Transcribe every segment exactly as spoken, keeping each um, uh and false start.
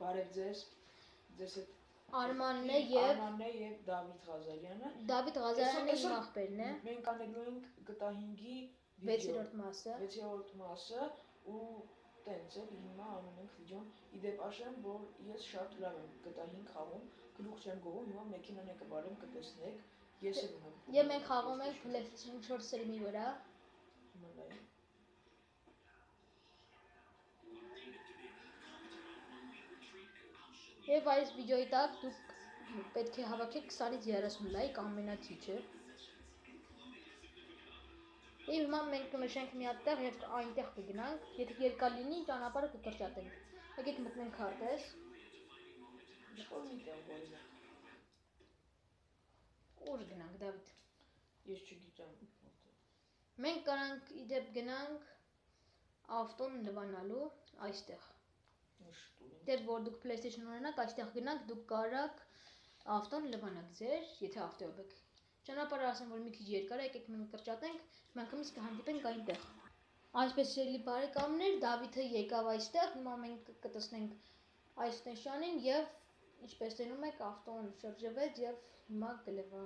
Բարև ձեզ, ձեզ հետ Արմանն է եւ Արմանն է եւ Դավիթ Ղազարյանը։ Դավիթ Ղազարյանը իմ աղբերն է։ Մենք անելու ենք գտա հինգի վեցերորդ մասը։ վեցերորդ մասը ու տենց էլ հիմա անում ենք վիդեոն։ Իդեպ ասեմ, որ ես շատ լավ եմ գտա հինգ խաղում, գլուխ չեմ գովում, հիմա մեքենան է կբարեմ կտեսնեք։ Ես էլ ունեմ։ Եվ մենք խաղում ենք PlayStation four սրիմի վրա։ Հիմա լայ։ Եվ այս վիդեոյի տակ դուք պետք է հավաքեք քսանից երեսուն լայք ամենաթիչը։ Եվ հիմա մենք կնշենք մի հատ տեղ եւ այնտեղ կգնանք, եթե երկար լինի ճանապարհը կկրճատենք։ Եկեք մտնենք քարտեզ։ Ինչ-որ մի տեղ որի։ Ուր գնանք Դավիթ։ Ես չգիտեմ որտեղ։ Մենք կարանք իդեպ գնանք ավտոն լվանալու այստեղ։ Դեռ որ դուք PlayStation ունենաք, այստեղ գնանք, դուք կարաք ավտոն լվանաք ձեր, եթե ավտոյով եք։ Ճանապարհը ասեմ, որ մի քիչ երկար է, եկեք մենք կրճատենք, մենք ըմս կհանդիպենք այնտեղ։ Այսպես սիրելի բարեկամներ, Դավիթը եկավ այստեղ, հիմա մենք կտեսնենք այս նշանին եւ ինչպես տենում եք, ավտոն շրջվեց եւ հիմա կլվա։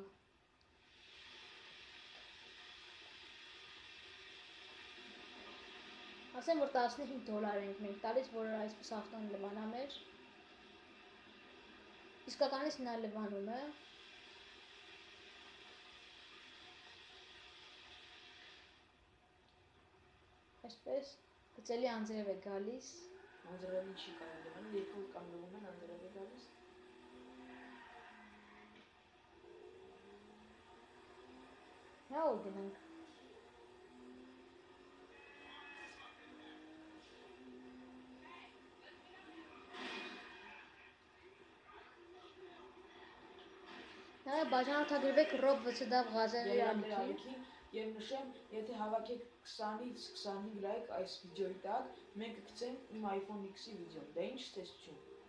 Ասեմ, որ տասնհինգ դոլար ենք մենք տալիս, որ այսպես ավտոն լվանա մեր։ Իսկականից նա լվանում է։ Այսպես գծելի անձրև է գալիս։ Անձրևի չի կարող լվանել, երկու կամ լվում են անձրև է գալիս։ Հա որ գնանք։ Նա բաժանորդագրվեք Ռոբ Վցդավ Ղազարյանի եւ նշեմ, եթե հավաքեք քսանից քսանհինգ լայք այս վիդեոյի տակ, մենք կգցենք իմ iPhone X-ի վիդեոն։ Դա ինչ տեսություն։